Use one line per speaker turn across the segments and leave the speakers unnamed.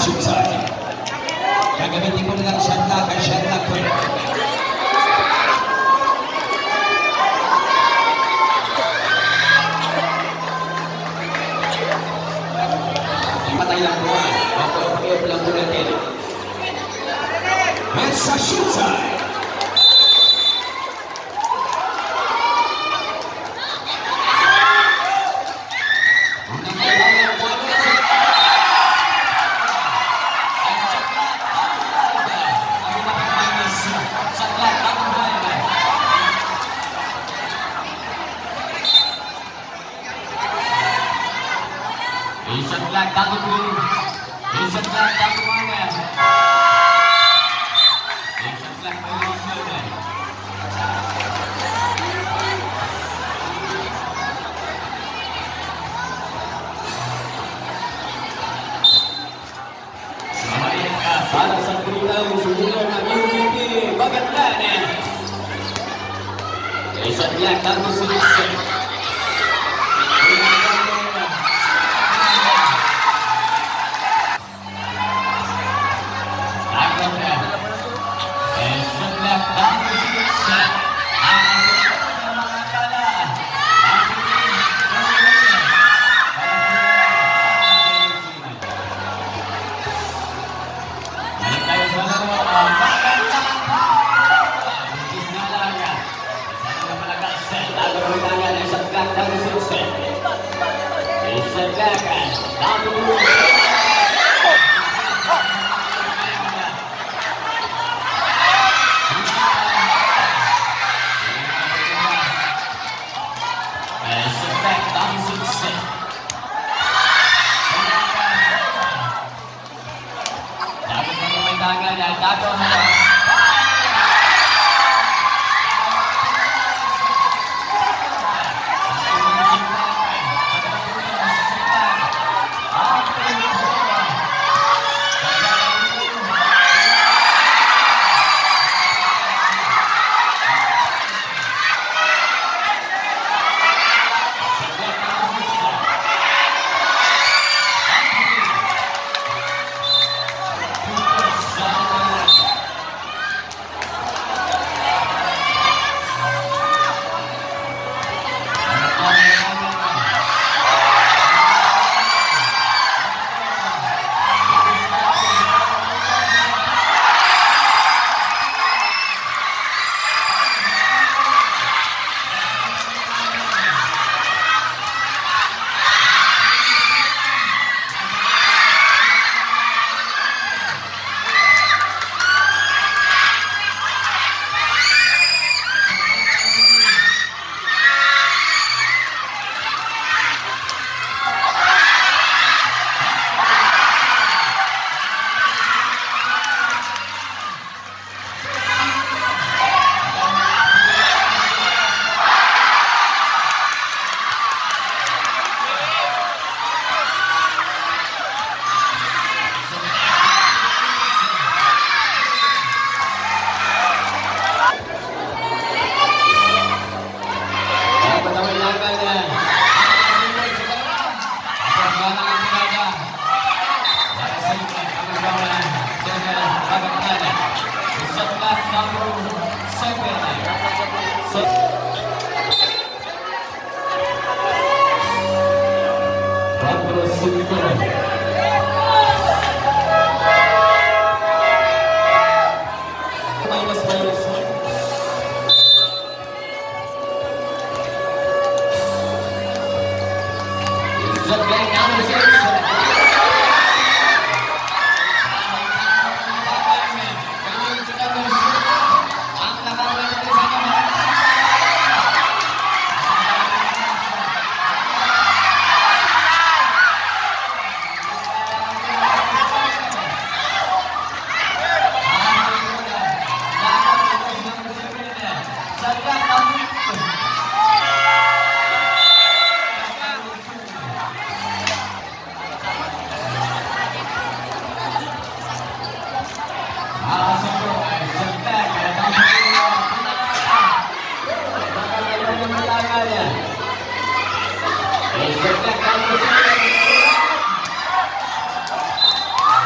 showtime. Gagamitin ko na lang shot lock ko. Patay lang po. Papalapag lang po natin. At sa showtime. Para sa kurilang susunod na MVP Bagatanan. Isang lang tapos sinisip.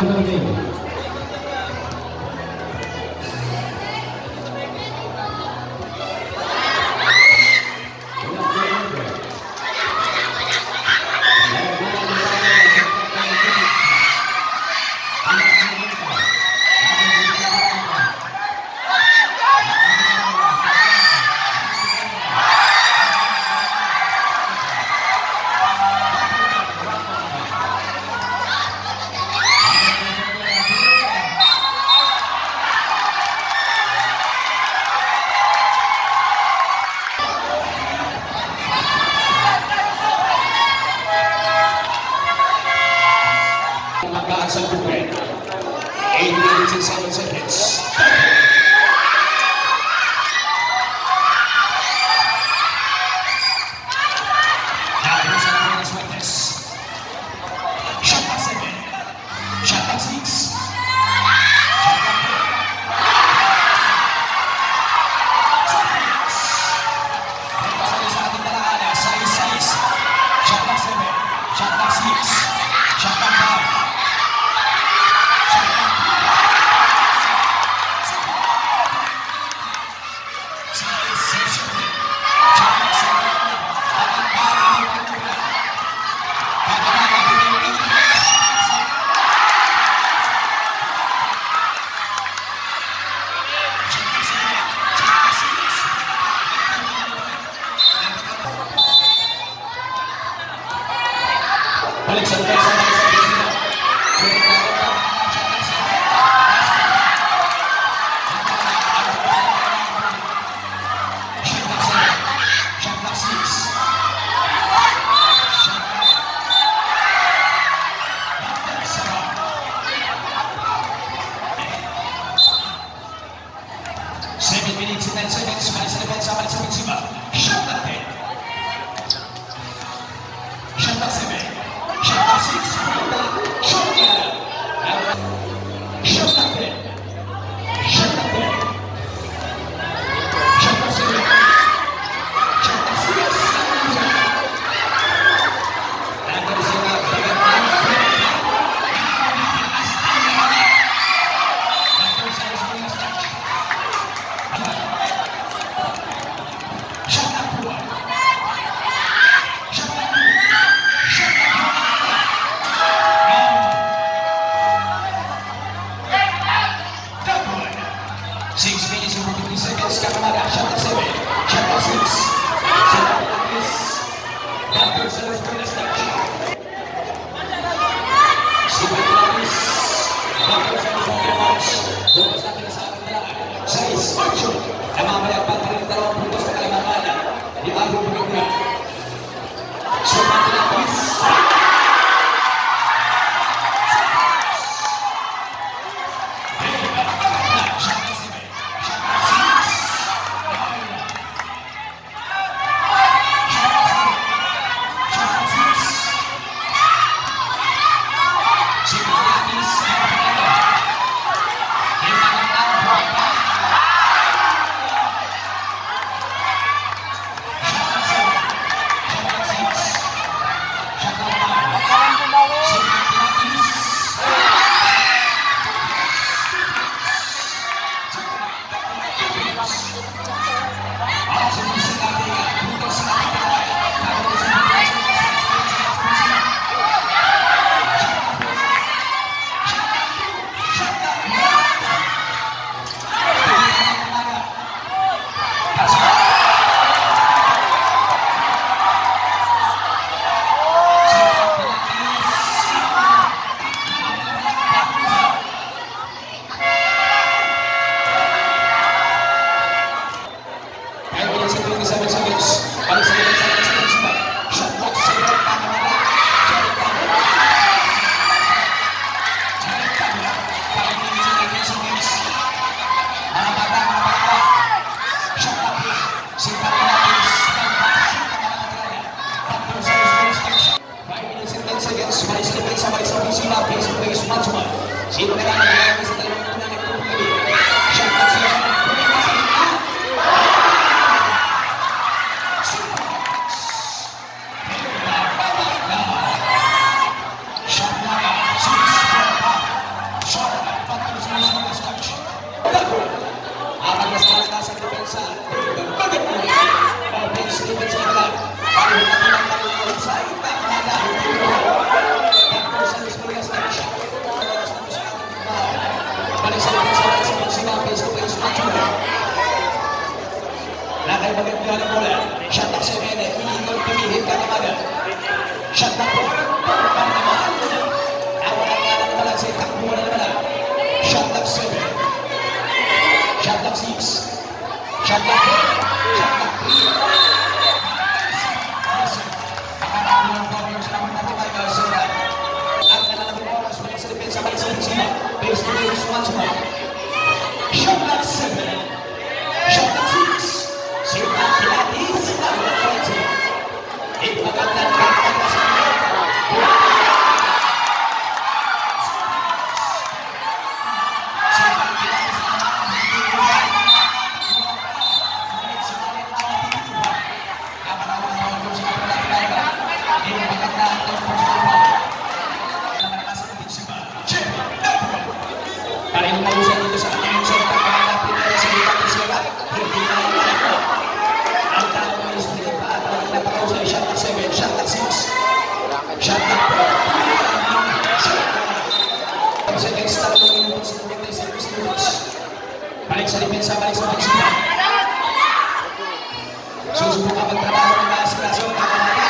Sa buhay. 8 minutes and 7 seconds. Shot back 7. Shot back 6. Balik sa lugar sa mga sabi sila. Shot back 6. Seven minutes and 10 seconds. Balik sa depensa, balik sa pagsiba. Shot back 10. Shot back 7. Shot back 6. Shot back 10. Shot back 10. Shot back 10. Shot back 7. Shot back 6. Nanti di sini Sino kaya nangyayari sa dalawang una nagpupili? Shot back 7. Shot back 6. Langkah bagian bola. Shot tak semene ini pemilih Kanamaga. Shot tak pertamaan. Awal-awal bola cetak bola bola. Shot tak semene. Shot tak six. Shot tak shot tak three. Shot tak seven. Shot tak six. Siapa pelatih sedang bekerja. Itu akan datang pada balik sa depensa, balik sa ofensiva. Susubukan magtrabaho ng mga aspirasyon ng Kanamaga.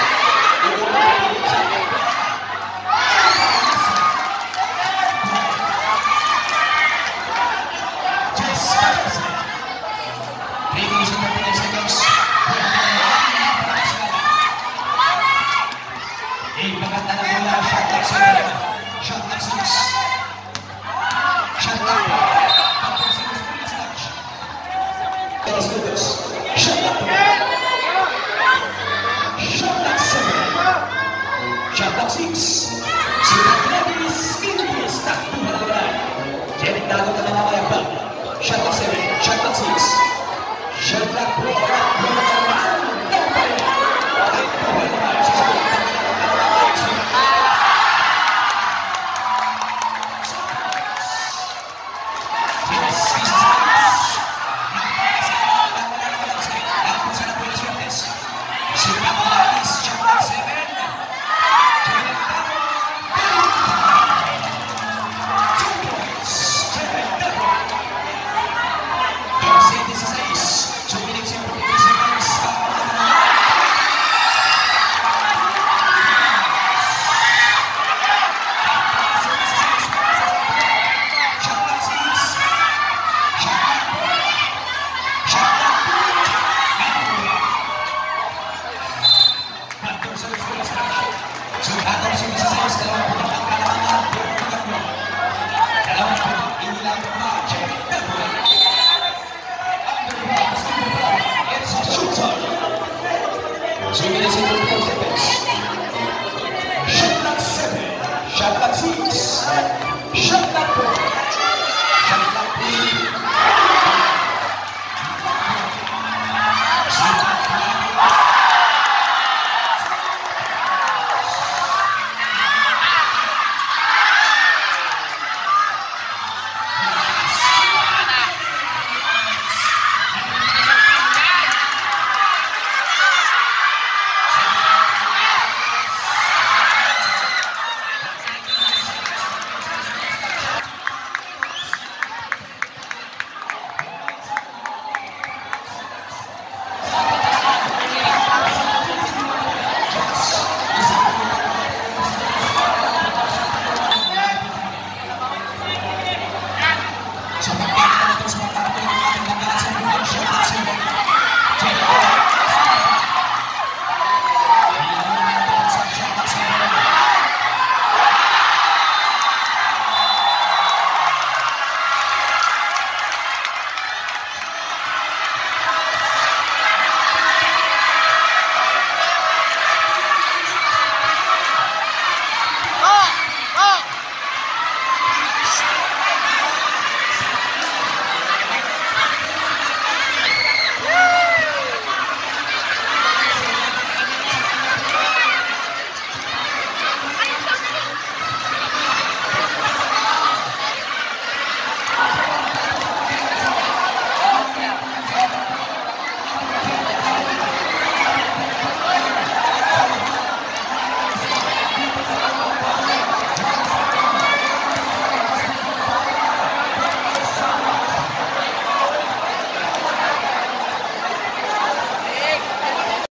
Shot tak six. Shot tak shot tak six. Sudah gratis Inggris tak benar. Jadi tahu kenapa ya bang? Shot tak seven, shot tak six, shot tak Sudah